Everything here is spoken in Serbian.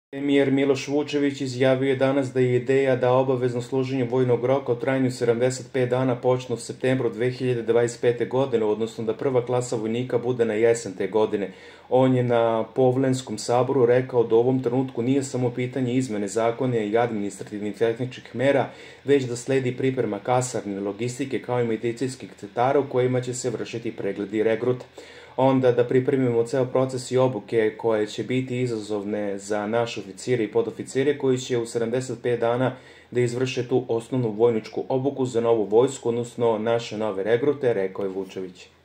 Premijer Miloš Vučević izjavio je danas da je ideja da obavezno služenje vojnog roka u trajanju 75 dana počne u septembru 2025. godine, odnosno da prva klasa vojnika bude na jesen te godine. On je na Povlenskom saboru rekao da u ovom trenutku nije samo pitanje izmene zakona i administrativnih tehničkih mera, već da sledi priprema kasarne, logistike kao i medicinskih centara u kojima će se vršiti pregledi i regrut. Onda da pripremimo ceo proces i obuke koje će biti izazovne za naše oficire i podoficire koji će u 75 dana da izvrše tu osnovnu vojničku obuku za novu vojsku, odnosno naše nove regrute, rekao je Vučević.